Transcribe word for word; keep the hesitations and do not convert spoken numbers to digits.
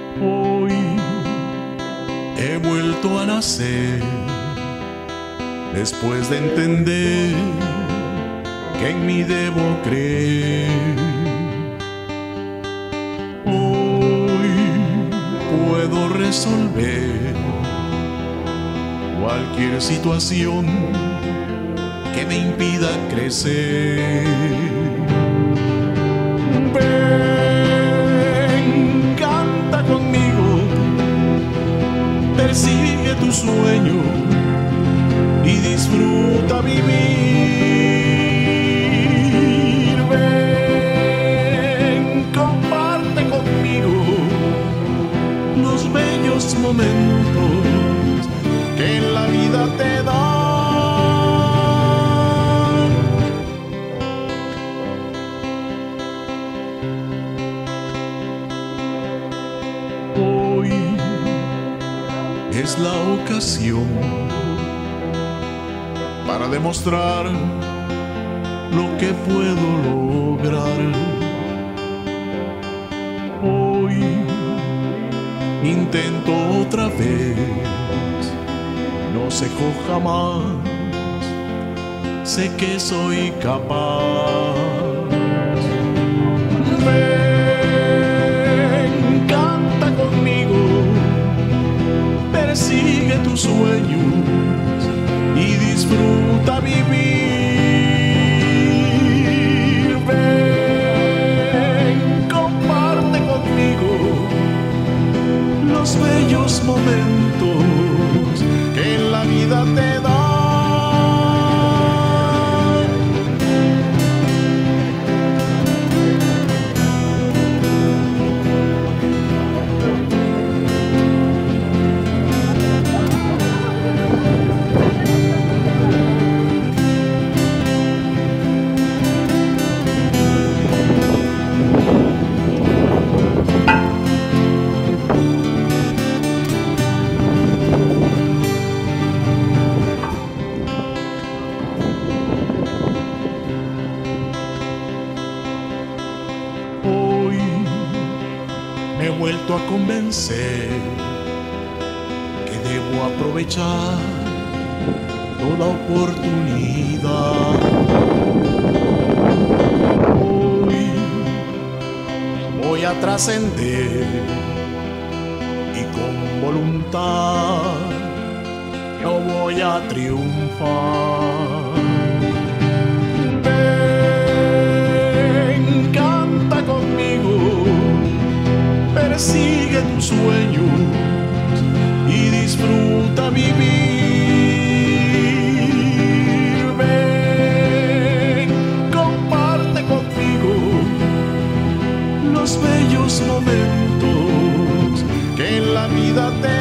Hoy he vuelto a nacer después de entender que en mí debo creer. Hoy puedo resolver cualquier situación que me impida crecer. Ven, canta conmigo, persigue tu sueño y disfruta vivir. Ven, comparte conmigo los bellos momentos que en la vida te dan. Hoy es la ocasión para demostrar lo que puedo lograr. Hoy intento otra vez, no cejo jamás, sé que soy capaz. Ven, canta conmigo, persigue tus sueños y disfruta vivir. Ven, comparte conmigo los bellos momentos que en la vida te dan. Me he vuelto a convencer que debo aprovechar toda oportunidad. Hoy voy a trascender y con voluntad yo voy a triunfar. Sigue tus sueños y disfruta vivir. Ven, comparte conmigo los bellos momentos que en la vida te